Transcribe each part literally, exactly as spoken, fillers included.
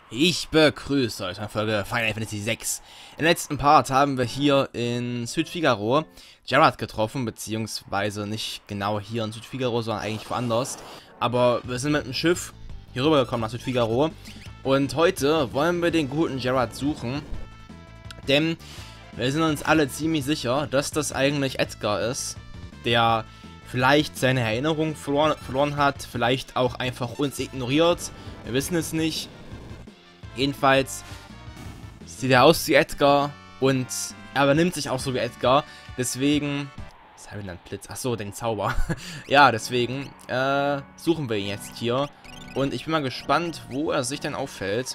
Ich begrüße euch in Folge Final Fantasy sechs. Im letzten Part haben wir hier in Südfigaro Gerard getroffen, beziehungsweise nicht genau hier in Südfigaro, sondern eigentlich woanders. Aber wir sind mit dem Schiff hier rübergekommen nach Südfigaro. Und heute wollen wir den guten Gerard suchen. Denn wir sind uns alle ziemlich sicher, dass das eigentlich Edgar ist, der vielleicht seine Erinnerung verloren, verloren hat, vielleicht auch einfach uns ignoriert. Wir wissen es nicht. Jedenfalls sieht er aus wie Edgar und er benimmt sich auch so wie Edgar. Deswegen... Was habe ich denn? Blitz? Achso, den Zauber. Ja, deswegen äh, suchen wir ihn jetzt hier. Und ich bin mal gespannt, wo er sich denn auffällt.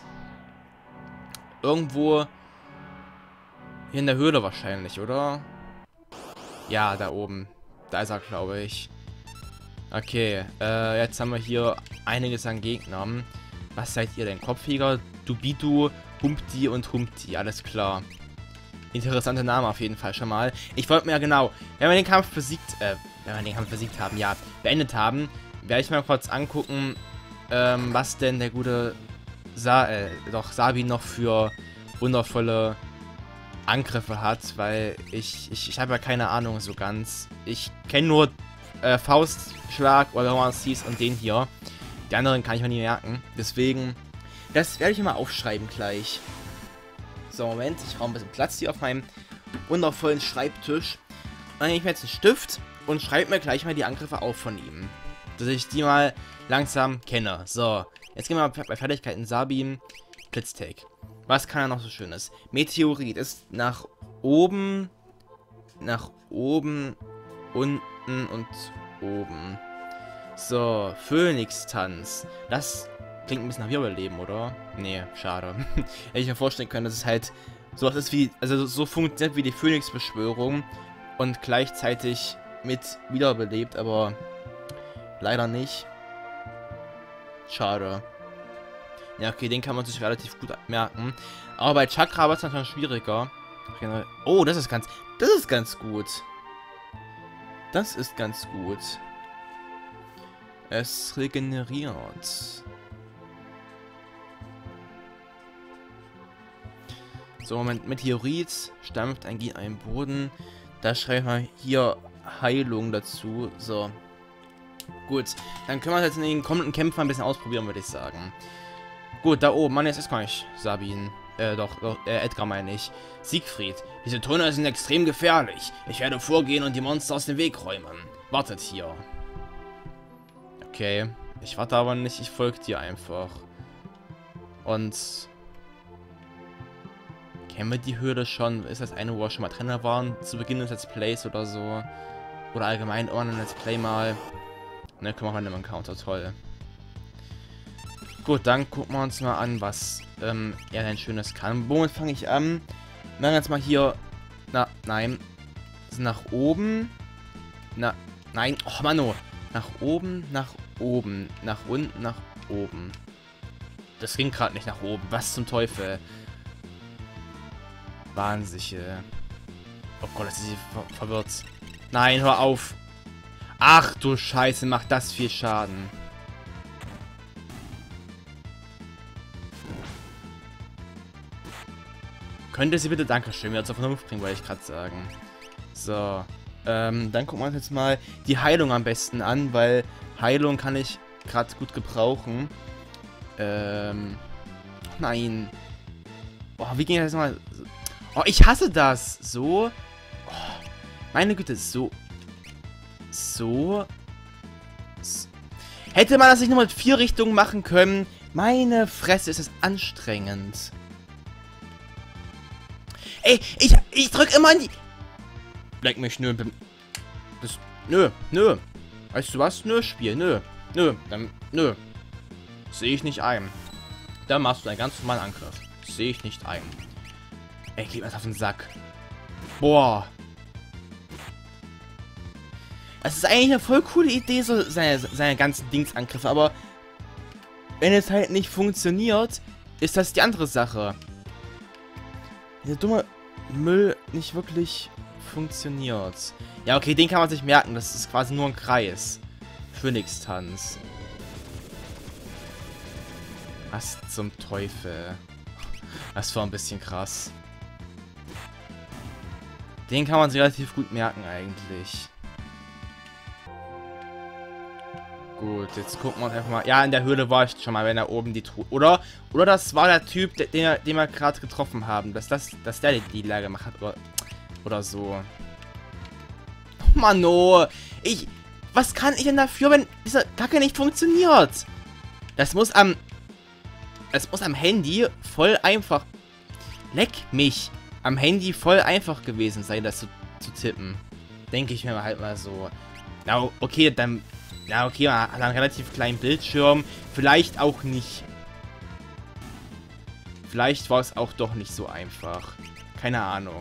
Irgendwo hier in der Höhle wahrscheinlich, oder? Ja, da oben. Da ist er, glaube ich. Okay, äh, jetzt haben wir hier einiges an Gegnern. Was seid ihr denn? Kopfjäger, Dubidu, Humpty und Humpty. Alles klar. Interessante Name auf jeden Fall schon mal. Ich wollte mir ja genau, wenn wir den Kampf besiegt, äh, wenn wir den Kampf besiegt haben, ja, beendet haben, werde ich mal kurz angucken, ähm, was denn der gute Sa äh, doch Sabin noch für wundervolle Angriffe hat, weil ich, ich, ich habe ja keine Ahnung so ganz. Ich kenne nur äh, Faustschlag oder wie man es hieß und den hier. Die anderen kann ich mir nie merken. Deswegen, das werde ich mal aufschreiben gleich. So, Moment, ich brauche ein bisschen Platz hier auf meinem wundervollen Schreibtisch. Dann nehme ich mir jetzt einen Stift und schreibe mir gleich mal die Angriffe auf von ihm. Dass ich die mal langsam kenne. So, jetzt gehen wir mal bei Fertigkeiten. Sabin, Blitztag. Was kann er noch so Schönes? Meteorit ist nach oben, nach oben, unten und oben. So, Phönix-Tanz. Das klingt ein bisschen nach Wirbelleben, oder? Nee, schade. Hätte ich mir vorstellen können, dass es halt sowas ist wie, also so funktioniert wie die Phönix-Beschwörung und gleichzeitig mit wiederbelebt, aber leider nicht. Schade. Ja, okay, den kann man sich relativ gut merken. Aber bei Chakra wird es natürlich schwieriger. Oh, das ist ganz, das ist ganz gut. Das ist ganz gut. Es regeneriert. So, Moment. Meteorit stampft ein Gegner im Boden. Da schreiben wir hier Heilung dazu. So. Gut. Dann können wir jetzt in den kommenden Kämpfen ein bisschen ausprobieren, würde ich sagen. Gut, da oben. Mann, jetzt ist gar nicht Sabin. Äh, doch, doch äh, Edgar meine ich. Siegfried. Diese Tunnel sind extrem gefährlich. Ich werde vorgehen und die Monster aus dem Weg räumen. Wartet hier. Okay. Ich warte aber nicht, ich folge dir einfach. Und... Kennen wir die Höhle schon? Ist das eine, wo wir schon mal drin waren? Zu Beginn des Let's Plays oder so? Oder allgemein ohne ein Let's Play mal? Ne, können wir mal einen Encounter, toll. Gut, dann gucken wir uns mal an, was ähm, er denn Schönes kann. Womit fange ich an? Wir machen jetzt mal hier... Na, nein. Nach oben. Na, nein. Och, Mano. Nach oben, nach oben. Nach unten, nach oben. Das ging gerade nicht nach oben. Was zum Teufel? Wahnsinn. Oh Gott, das ist sie ver verwirrt. Nein, hör auf. Ach du Scheiße, macht das viel Schaden. Könnte sie bitte, Dankeschön, wieder zur Vernunft bringen, wollte ich gerade sagen. So, ähm, dann gucken wir uns jetzt mal die Heilung am besten an, weil Heilung kann ich gerade gut gebrauchen. Ähm, nein. Oh, wie ging das mal? Oh, ich hasse das. So. Oh, meine Güte, so. So. so. Hätte man das nicht nur mit vier Richtungen machen können? Meine Fresse, ist es anstrengend. Ey, ich, ich drück immer an die... Leck mich, nö. Das, nö, nö. Weißt du was? Nö, Spiel, nö. Nö, dann, nö. Sehe ich nicht ein. Dann machst du einen ganz normalen Angriff. Sehe ich nicht ein. Ey, geht mir das auf den Sack. Boah. Das ist eigentlich eine voll coole Idee, so seine, seine ganzen Dingsangriffe, aber wenn es halt nicht funktioniert, ist das die andere Sache. Dieser dumme Müll nicht wirklich funktioniert. Ja, okay, den kann man sich merken. Das ist quasi nur ein Kreis. Phönix-Tanz. Was zum Teufel? Das war ein bisschen krass. Den kann man sich relativ gut merken eigentlich. Gut, jetzt gucken wir uns einfach mal. Ja, in der Höhle war ich schon mal, wenn da oben die Truhe. Oder? Oder das war der Typ, den, wir- den wir gerade getroffen haben. Dass, das, dass der die, die Lage gemacht hat. Oder, oder so. Oh Mann, oh. Ich. Was kann ich denn dafür, wenn diese Kacke nicht funktioniert? Das muss am. Das muss am Handy voll einfach. Leck mich. Am Handy voll einfach gewesen sein, das zu, zu tippen. Denke ich mir halt mal so. Na, okay, dann. Ja, okay, man hat einen relativ kleinen Bildschirm. Vielleicht auch nicht. Vielleicht war es auch doch nicht so einfach. Keine Ahnung.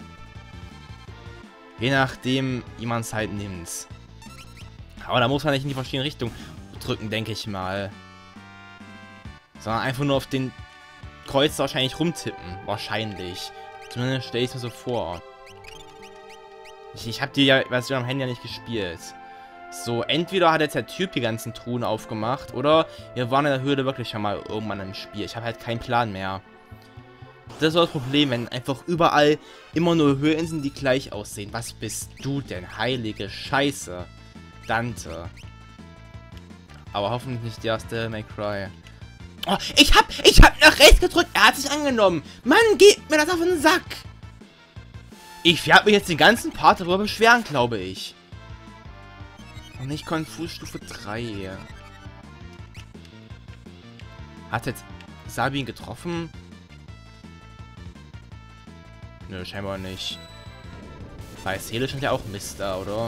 Je nachdem, wie man es halt nimmt. Aber da muss man nicht in die verschiedenen Richtungen drücken, denke ich mal. Sondern einfach nur auf den Kreuz wahrscheinlich rumtippen. Wahrscheinlich. Zumindest stelle ich es mir so vor. Ich, ich habe die ja, Version am Handy ja nicht gespielt. So, entweder hat jetzt der Typ die ganzen Truhen aufgemacht, oder wir waren in der Höhle wirklich schon mal irgendwann im Spiel. Ich habe halt keinen Plan mehr. Das ist das Problem, wenn einfach überall immer nur Höhlen sind, die gleich aussehen. Was bist du denn? Heilige Scheiße. Dante. Aber hoffentlich nicht die erste May Cry. Oh, ich hab, ich hab nach rechts gedrückt. Er hat sich angenommen. Mann, geht mir das auf den Sack. Ich werde mich jetzt den ganzen Part darüber beschweren, glaube ich. Und nicht Konfus Stufe drei. Hat jetzt Sabin getroffen? Nö, scheinbar nicht. Bei Seele stand ja auch Mister, oder?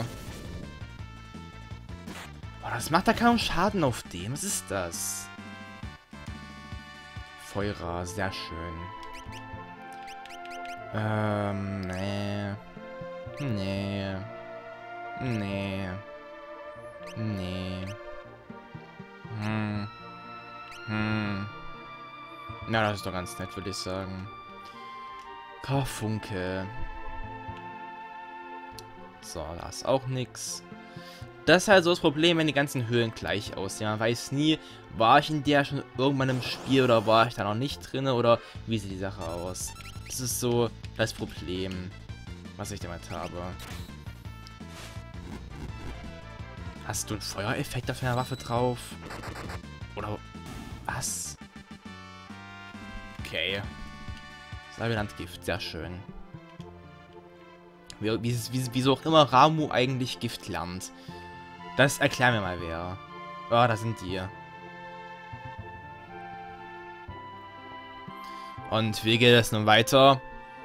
Boah, das macht da kaum Schaden auf dem. Was ist das? Feuer, sehr schön. Ähm, nee. Nee. Nee. Nee. Hm. Hm. Na, das ist doch ganz nett, würde ich sagen. Karfunkel. So, da ist auch nix. Das ist halt so das Problem, wenn die ganzen Höhlen gleich aussehen. Man weiß nie, war ich in der schon irgendwann im Spiel oder war ich da noch nicht drin oder wie sieht die Sache aus. Das ist so das Problem, was ich damit habe. Hast du einen Feuereffekt auf deiner Waffe drauf? Oder was? Okay. Salbelandgift, sehr schön. Wie, wie, wie, wieso auch immer Ramuh eigentlich Gift lernt. Das erklär mir mal wer. Oh, da sind die. Und wie geht es nun weiter?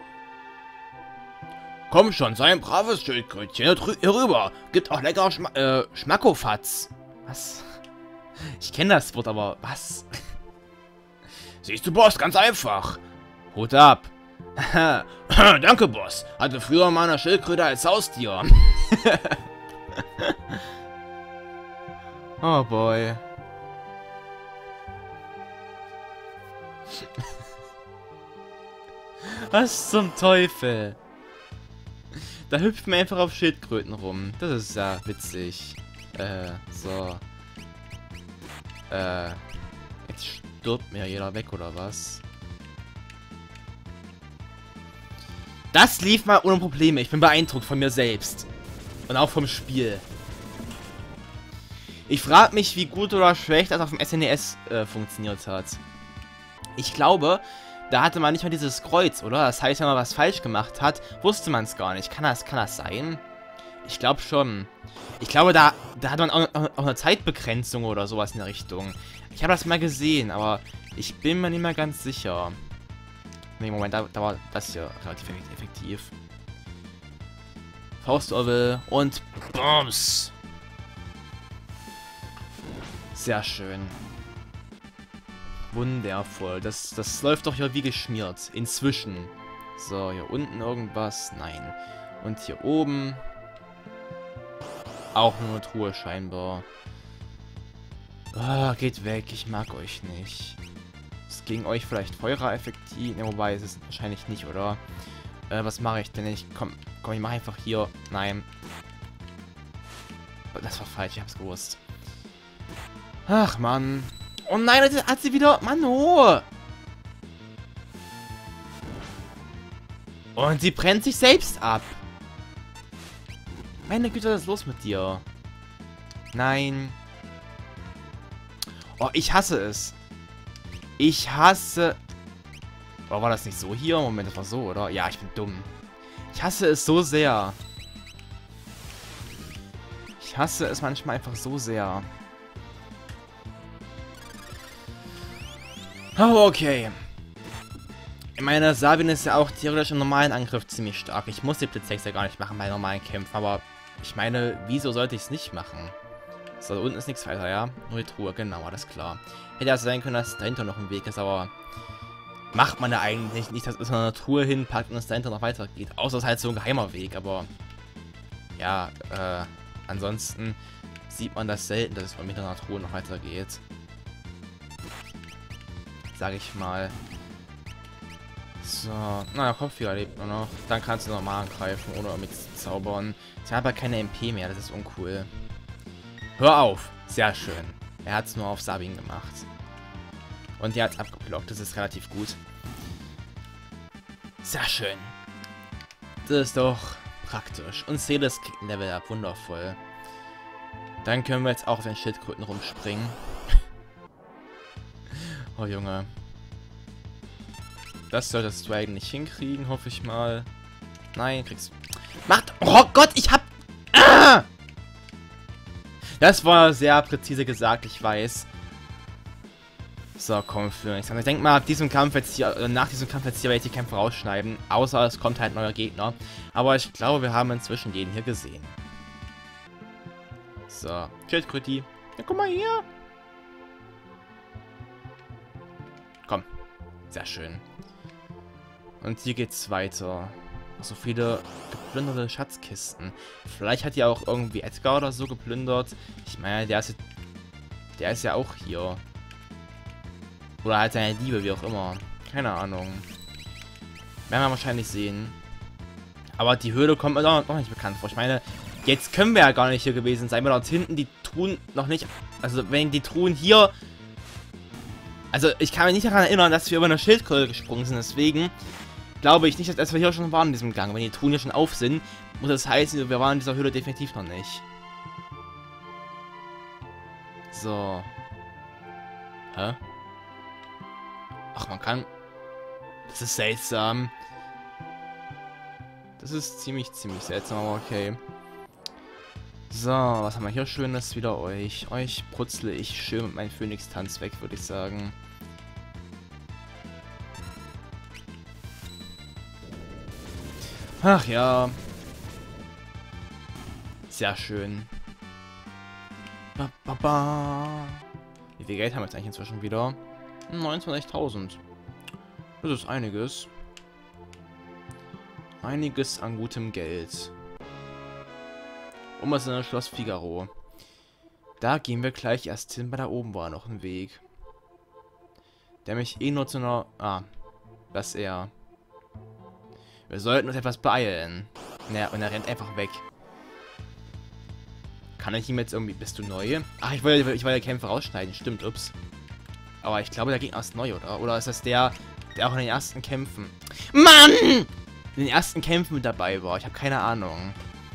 Komm schon, sei ein braves Schildkrötchen hier rüber. Gibt auch lecker Schma äh, Schmackofatz. Was? Ich kenne das Wort, aber was? Siehst du, Boss, ganz einfach. Hut ab. Danke, Boss. Hatte früher mal eine Schildkröte als Haustier. Oh boy. Was zum Teufel? Da hüpft man einfach auf Schildkröten rum. Das ist ja witzig. Äh, so. Äh, jetzt stirbt mir jeder weg, oder was? Das lief mal ohne Probleme. Ich bin beeindruckt von mir selbst. Und auch vom Spiel. Ich frage mich, wie gut oder schlecht das auf dem S N E S äh, funktioniert hat. Ich glaube, da hatte man nicht mal dieses Kreuz, oder? Das heißt, wenn man was falsch gemacht hat, wusste man es gar nicht. Kann das, kann das sein? Ich glaube schon. Ich glaube, da, da hat man auch, auch eine Zeitbegrenzung oder sowas in der Richtung. Ich habe das mal gesehen, aber ich bin mir nicht mehr ganz sicher. Nee, Moment, da, da war das hier relativ effektiv. Faustorgel und Bums. Sehr schön. Wundervoll. Das, das läuft doch hier wie geschmiert. Inzwischen. So, hier unten irgendwas. Nein. Und hier oben. Auch nur eine Truhe scheinbar. Ah, geht weg. Ich mag euch nicht. Ist gegen euch vielleicht Feuer effektiv? Ne, wobei, ist es wahrscheinlich nicht, oder? Äh, was mache ich denn? Ich komm, komm, ich mache einfach hier. Nein. Das war falsch, ich hab's gewusst. Ach, Mann. Oh nein, jetzt hat sie wieder... Mano! Und sie brennt sich selbst ab. Meine Güte, was ist los mit dir? Nein. Oh, ich hasse es. Ich hasse... Oh, war das nicht so hier? Moment, das war so, oder? Ja, ich bin dumm. Ich hasse es so sehr. Ich hasse es manchmal einfach so sehr. Oh, okay. Ich meine, Sabin ist ja auch theoretisch im normalen Angriff ziemlich stark. Ich muss die Blitzhexe ja gar nicht machen bei normalen Kämpfen, aber ich meine, wieso sollte ich es nicht machen? So, da unten ist nichts weiter, ja? Nur die Truhe, genau, alles klar. Hätte ja sein können, dass dahinter noch ein Weg ist, aber macht man ja eigentlich nicht, dass es eine Truhe hinpackt und es dahinter noch weitergeht. Außer es ist halt so ein geheimer Weg, aber ja, äh, ansonsten sieht man das selten, dass es mit einer Truhe noch weitergeht. Sag ich mal. So, naja, Kopfhörer lebt nur noch. Dann kannst du normal angreifen, ohne mit zaubern. Sie hat aber keine M P mehr, das ist uncool. Hör auf! Sehr schön. Er hat es nur auf Sabin gemacht. Und der hat es abgeblockt, das ist relativ gut. Sehr schön. Das ist doch praktisch. Und Celes kriegt ein Level up, wundervoll. Dann können wir jetzt auch auf den Schildkröten rumspringen. Oh Junge. Das solltest du eigentlich hinkriegen, hoffe ich mal. Nein, kriegst... Macht... Oh Gott, ich hab... Ah! Das war sehr präzise gesagt, ich weiß. So, komm, Phoenix. Ich denke mal, ab diesem Kampf jetzt hier, äh, nach diesem Kampf jetzt hier werde ich die Kämpfe rausschneiden. Außer es kommt halt ein neuer Gegner. Aber ich glaube, wir haben inzwischen jeden hier gesehen. So, Schildkröti. Ja, guck mal hier. Komm. Sehr schön. Und hier geht's weiter. So viele geplünderte Schatzkisten. Vielleicht hat ja auch irgendwie Edgar oder so geplündert. Ich meine, der ist, der ist ja auch hier. Oder halt seine Liebe, wie auch immer. Keine Ahnung. Werden wir wahrscheinlich sehen. Aber die Höhle kommt mir doch noch nicht bekannt vor. Ich meine, jetzt können wir ja gar nicht hier gewesen sein. Weil dort hinten die Truhen noch nicht... Also, wenn die Truhen hier... Also, ich kann mich nicht daran erinnern, dass wir über eine Schildkröte gesprungen sind. Deswegen glaube ich nicht, dass wir hier schon waren in diesem Gang. Wenn die Truhen hier schon auf sind, muss das heißen, wir waren in dieser Höhle definitiv noch nicht. So. Hä? Ach, man kann... Das ist seltsam. Das ist ziemlich, ziemlich seltsam, aber okay. So, was haben wir hier Schönes? Wieder euch. Euch brutzle ich schön mit meinem Phönix-Tanz weg, würde ich sagen. Ach ja. Sehr schön. Ba, ba, ba. Wie viel Geld haben wir jetzt eigentlich inzwischen wieder? neunundzwanzigtausend. Das ist einiges. Einiges an gutem Geld. Und was ist in Schloss Figaro? Da gehen wir gleich erst hin, weil da oben war noch ein Weg. Der mich eh nur zu einer... Ah, das er. Wir sollten uns etwas beeilen. Naja, und er rennt einfach weg. Kann ich ihm jetzt irgendwie... Bist du neu? Ach, ich wollte, ich wollte Kämpfe rausschneiden. Stimmt, ups. Aber ich glaube, der Gegner ist neu, oder? Oder ist das der, der auch in den ersten Kämpfen... Mann! In den ersten Kämpfen mit dabei war. Ich habe keine Ahnung.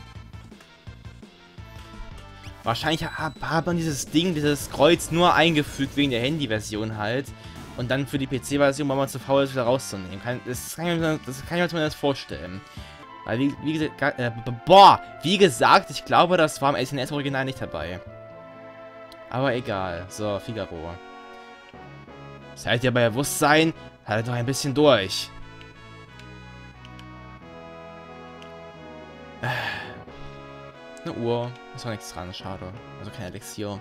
Wahrscheinlich hat man dieses Ding, dieses Kreuz nur eingefügt wegen der Handy-Version halt. Und dann für die P C-Version war man zu faul, es wieder rauszunehmen. Kann, das, kann ich, das kann ich mir jetzt vorstellen. Weil, wie, wie gesagt, äh, boah, wie gesagt, ich glaube, das war im S N E S-Original nicht dabei. Aber egal. So, Figaro. Seid ihr bei Bewusstsein? Haltet doch ein bisschen durch. Eine Uhr. Ist doch nichts dran, schade. Also kein Elixier.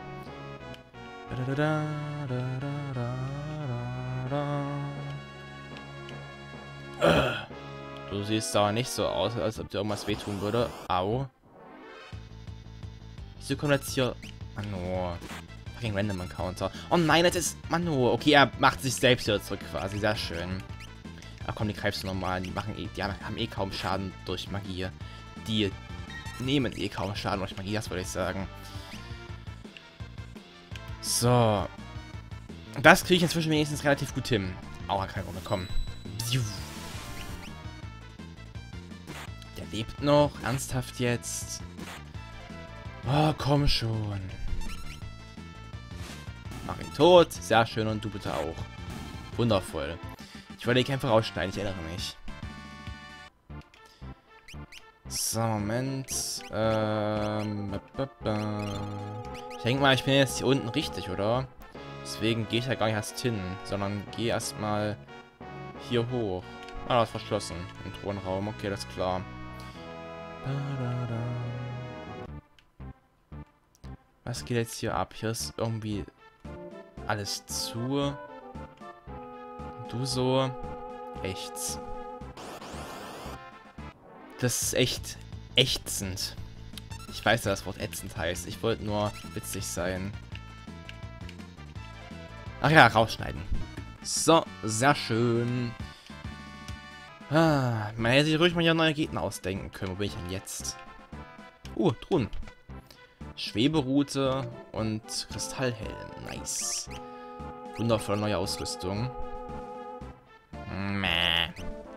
Du siehst aber nicht so aus, als ob dir irgendwas wehtun würde. Au. Wieso kommt jetzt hier... Mano. Fucking Random Encounter. Oh nein, das ist... Mano. Okay, er macht sich selbst wieder zurück quasi. Sehr schön. Ach komm, die greifst du normal. Die machen eh... Die haben, haben eh kaum Schaden durch Magie. Die nehmen eh kaum Schaden durch Magie, das würde ich sagen. So. Das kriege ich inzwischen wenigstens relativ gut hin. Aua, keine Runde, komm. Der lebt noch. Ernsthaft jetzt? Oh, komm schon. Mach ihn tot. Sehr schön und du bitte auch. Wundervoll. Ich wollte die Kämpfe rausschneiden, ich erinnere mich. So, Moment. Ähm, ich denke mal, ich bin jetzt hier unten richtig, oder? Deswegen gehe ich ja gar nicht erst hin, sondern gehe erstmal hier hoch. Ah, das ist verschlossen. Im Thronraum, okay, das ist klar. Was geht jetzt hier ab? Hier ist irgendwie alles zu. Du so. Echts. Das ist echt ächzend. Ich weiß, dass das Wort ätzend heißt. Ich wollte nur witzig sein. Ach ja, rausschneiden. So, sehr schön. Ah, man hätte sich ruhig mal hier neue Gegner ausdenken können. Wo bin ich denn jetzt? Uh, Truhen. Schweberoute und Kristallhelm. Nice. Wundervolle neue Ausrüstung. Mäh.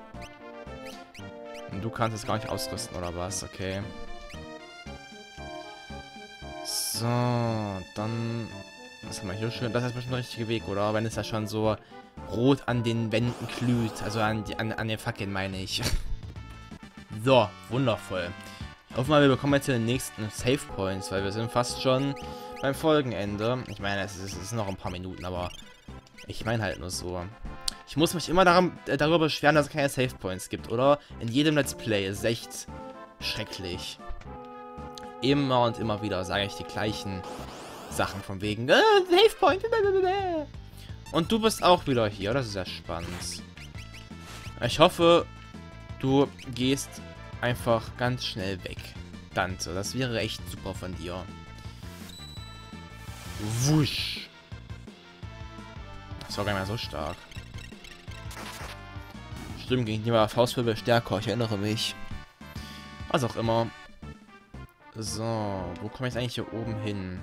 Und du kannst es gar nicht ausrüsten, oder was? Okay. So, dann... Was haben wir hier schön? Das ist bestimmt der richtige Weg, oder? Wenn es ja schon so rot an den Wänden glüht. Also an, die, an, an den Fackeln, meine ich. So, wundervoll. Ich hoffe mal, wir bekommen jetzt den nächsten Save Points, weil wir sind fast schon beim Folgenende. Ich meine, es ist, es sind noch ein paar Minuten, aber ich meine halt nur so. Ich muss mich immer daran, äh, darüber beschweren, dass es keine Save Points gibt, oder? In jedem Let's Play. Es ist echt schrecklich. Immer und immer wieder sage ich die gleichen Sachen von wegen, äh, Save Point. Und du bist auch wieder hier. Das ist sehr spannend. Ich hoffe, du gehst einfach ganz schnell weg, Dante. Das wäre echt super von dir. Wusch. Das war gar nicht mehr so stark. Stimmt, gegen die war Faustwirbel stärker. Ich erinnere mich. Was auch immer. So, wo komme ich jetzt eigentlich hier oben hin?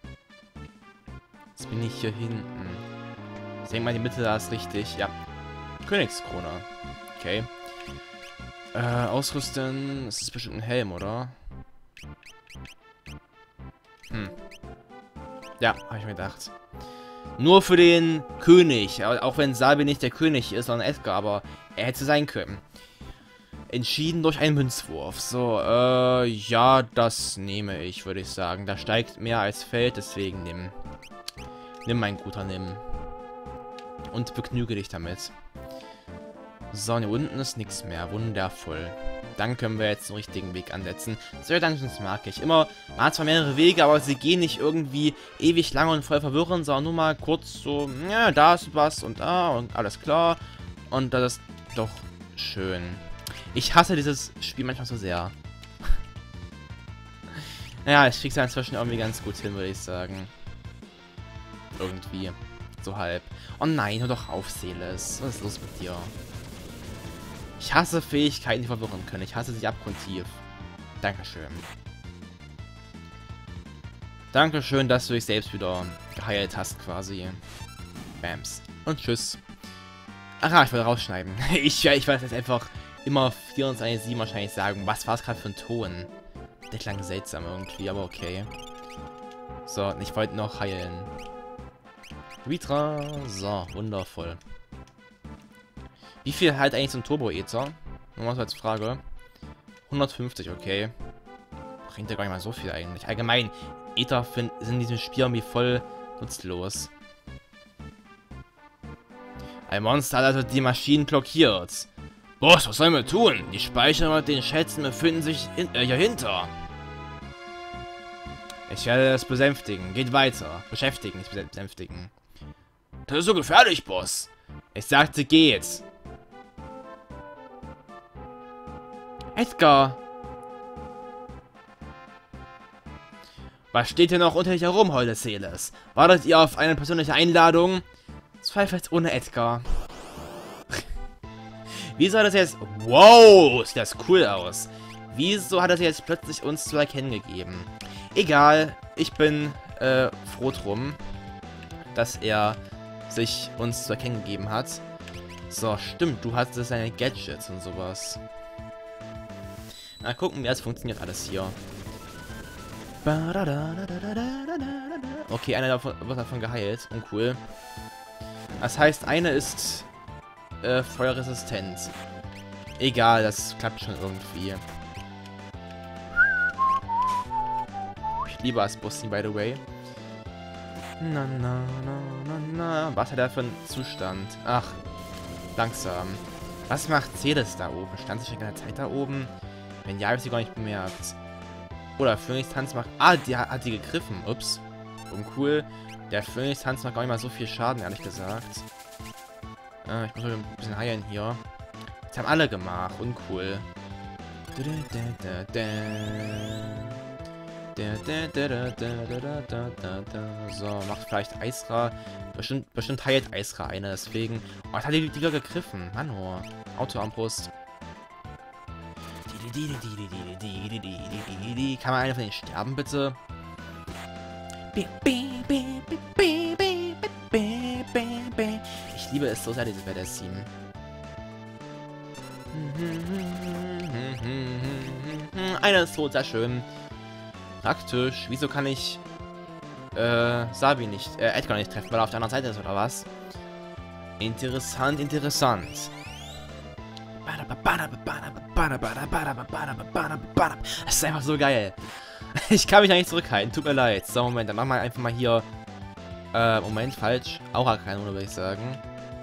Jetzt bin ich hier hinten. Ich denke mal, die Mitte da ist richtig. Ja. Königskrone. Okay. Äh, ausrüsten. Das ist bestimmt ein Helm, oder? Hm. Ja, habe ich mir gedacht. Nur für den König. Auch wenn Sabi nicht der König ist, sondern Edgar, aber er hätte sein können. Entschieden durch einen Münzwurf. So, äh, ja, das nehme ich, würde ich sagen. Da steigt mehr als fällt, deswegen nimm. Nimm, mein Guter, nimm. Und begnüge dich damit. So, hier unten ist nichts mehr. Wundervoll. Dann können wir jetzt den richtigen Weg ansetzen. Solche Dungeons mag ich. Immer, man hat zwar mehrere Wege, aber sie gehen nicht irgendwie ewig lange und voll verwirrend, sondern nur mal kurz so, ja, da ist was und da und alles klar. Und das ist doch schön. Ich hasse dieses Spiel manchmal so sehr. Naja, ich krieg's ja inzwischen irgendwie ganz gut hin, würde ich sagen. Irgendwie. So halb. Oh nein, hör doch auf, Seeles. Was ist los mit dir? Ich hasse Fähigkeiten, die verwirren können. Ich hasse sie abgrundtief. Dankeschön. Dankeschön, dass du dich selbst wieder geheilt hast, quasi. Bams. Und tschüss. Ach, ich will rausschneiden. ich, ich weiß jetzt einfach immer vierundzwanzig sieben wahrscheinlich sagen. Was war es gerade für ein Ton? Der klang seltsam irgendwie, aber okay. So, ich wollte noch heilen. Vitra. So, wundervoll. Wie viel halt eigentlich so ein Turbo-Ether? Nur mal so als Frage. hundertfünfzig, okay. Bringt ja gar nicht mal so viel eigentlich. Allgemein, Ether sind in diesem Spiel irgendwie voll nutzlos. Ein Monster hat also die Maschinen blockiert. Boss, was sollen wir tun? Die Speicher mit den Schätzen befinden sich in, äh, hier hinter. Ich werde das besänftigen. Geht weiter. Beschäftigen, nicht besänftigen. Das ist so gefährlich, Boss. Ich sagte, geht. Edgar! Was steht hier noch unter dich herum, Heule Seeles? Wartet ihr auf eine persönliche Einladung? Zweifelt ohne Edgar. Wieso hat das jetzt... Wow, sieht das cool aus. Wieso hat das jetzt plötzlich uns zu erkennen gegeben? Egal, ich bin äh, froh drum, dass er sich uns zu erkennen gegeben hat. So, stimmt, du hattest deine Gadgets und sowas. Na, gucken, wie das funktioniert alles hier. Okay, einer davon wird davon geheilt. Uncool. Das heißt, eine ist äh, feuerresistent. Egal, das klappt schon irgendwie. Ich liebe Asbossi, by the way. Na, na, na, na, na. Was hat er für einen Zustand? Ach, langsam. Was macht Celes da oben? Stand sie schon die ganze Zeit da oben? Wenn ja, habe ich sie gar nicht bemerkt. Oder Phönix-Tanz macht... Ah, die hat, hat die gegriffen. Ups. Uncool. Der Phönix-Tanz macht gar nicht mal so viel Schaden, ehrlich gesagt. Äh, ich muss ein bisschen heilen hier. Das haben alle gemacht. Uncool. So, macht vielleicht Eisra. Bestimmt, bestimmt heilt Eisra eine, deswegen... Oh, jetzt hat die, die wieder gegriffen. Mann, oh. Autoarmbrust. Kann man einer von denen sterben, bitte? Ich liebe es so sehr, dieses Badass-Team. Einer ist tot, sehr schön. Praktisch. Wieso kann ich äh, Sabi nicht, äh, Edgar nicht treffen, weil er auf der anderen Seite ist, oder was? Interessant, interessant. Das ist einfach so geil. Ich kann mich da nicht zurückhalten. Tut mir leid. So, Moment. Dann machen wir einfach mal hier... Äh, Moment, falsch. Aura-Kanone, würde ich sagen.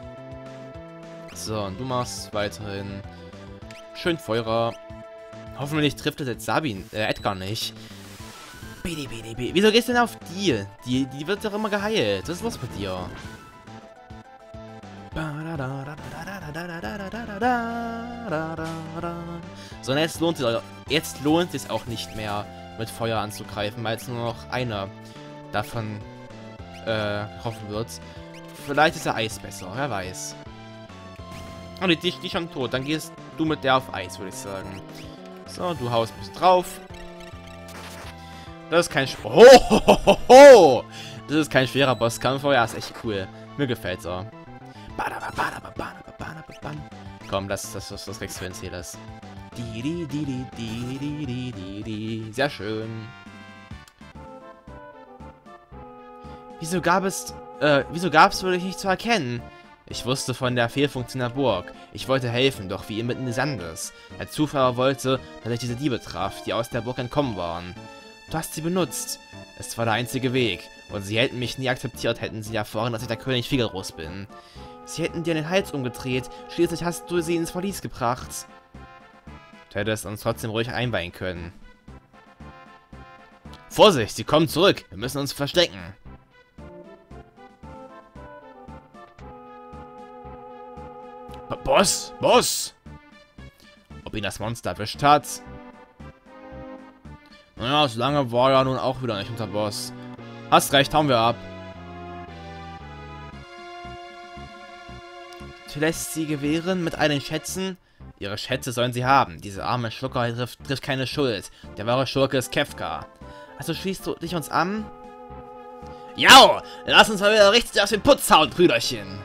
So, und du machst weiterhin schön Feuer. Hoffentlich trifft es jetzt Sabin, äh, Edgar nicht. Wieso gehst du denn auf die? Die, die wird doch immer geheilt. Was ist los mit dir? So, und jetzt lohnt es jetzt lohnt es auch nicht mehr, mit Feuer anzugreifen, weil es nur noch einer davon äh, hoffen wird. Vielleicht ist der Eis besser, wer weiß. Oh, die, die, die schon tot. Dann gehst du mit der auf Eis, würde ich sagen. So, du haust ein bisschen drauf. Das ist kein... Sp oh, ho, ho, ho, ho. Das ist kein schwerer Bosskampf, aber ja, ist echt cool. Mir gefällt's auch. Komm, das, das, das, das kriegst du in Celes. Sehr schön. Wieso gab es... Äh, wieso gab es, würde ich nicht zu erkennen? Ich wusste von der Fehlfunktion der Burg. Ich wollte helfen, doch wie inmitten des Sandes. Der Zufall wollte, dass ich diese Diebe traf, die aus der Burg entkommen waren. Du hast sie benutzt. Es war der einzige Weg. Und sie hätten mich nie akzeptiert, hätten sie erfahren, dass ich der König Figarus bin. Sie hätten dir den Hals umgedreht. Schließlich hast du sie ins Verlies gebracht. Du hättest uns trotzdem ruhig einweihen können. Vorsicht, sie kommen zurück. Wir müssen uns verstecken. B Boss, Boss! Ob ihn das Monster erwischt hat? Naja, so lange war er nun auch wieder nicht unter Boss. Hast recht, hauen wir ab. Du lässt sie gewähren mit all den Schätzen? Ihre Schätze sollen sie haben. Diese arme Schlucker trifft, trifft keine Schuld. Der wahre Schurke ist Kefka. Also schließt du dich uns an? Ja, lass uns mal wieder richtig aus dem Putz hauen, Brüderchen.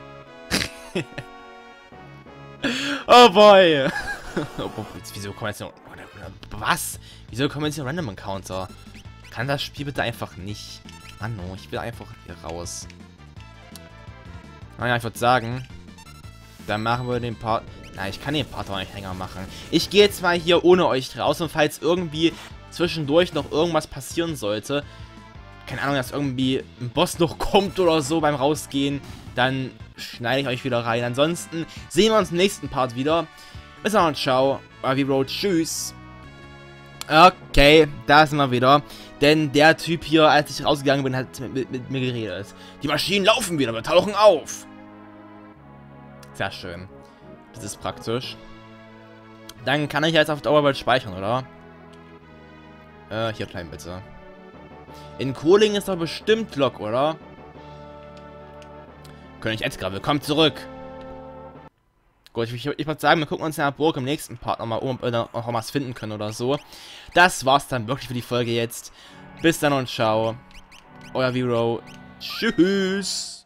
Oh boy. Oh, wieso kommen jetzt noch... Was? Wieso kommen jetzt hier Random Encounter? Kann das Spiel bitte einfach nicht? Mann, oh, ich will einfach hier raus. Naja, ich würde sagen, dann machen wir den Part... Na, ich kann den Part auch nicht länger machen. Ich gehe jetzt mal hier ohne euch raus und falls irgendwie zwischendurch noch irgendwas passieren sollte, keine Ahnung, dass irgendwie ein Boss noch kommt oder so beim Rausgehen, dann schneide ich euch wieder rein. Ansonsten sehen wir uns im nächsten Part wieder. Bis dann und ciao. Road, tschüss. Okay, da sind wir wieder. Denn der Typ hier, als ich rausgegangen bin, hat mit, mit, mit mir geredet. Die Maschinen laufen wieder, wir tauchen auf. Sehr schön. Das ist praktisch. Dann kann ich jetzt auf Dauer bald speichern, oder? Äh, hier klein bitte. In Kohling ist doch bestimmt Lok, oder? König Edgar, willkommen zurück. Gut, ich, ich würde sagen, wir gucken uns in der Burg im nächsten Part nochmal um, ob wir noch was finden können oder so. Das war's dann wirklich für die Folge jetzt. Bis dann und ciao. Euer Vero. Tschüss.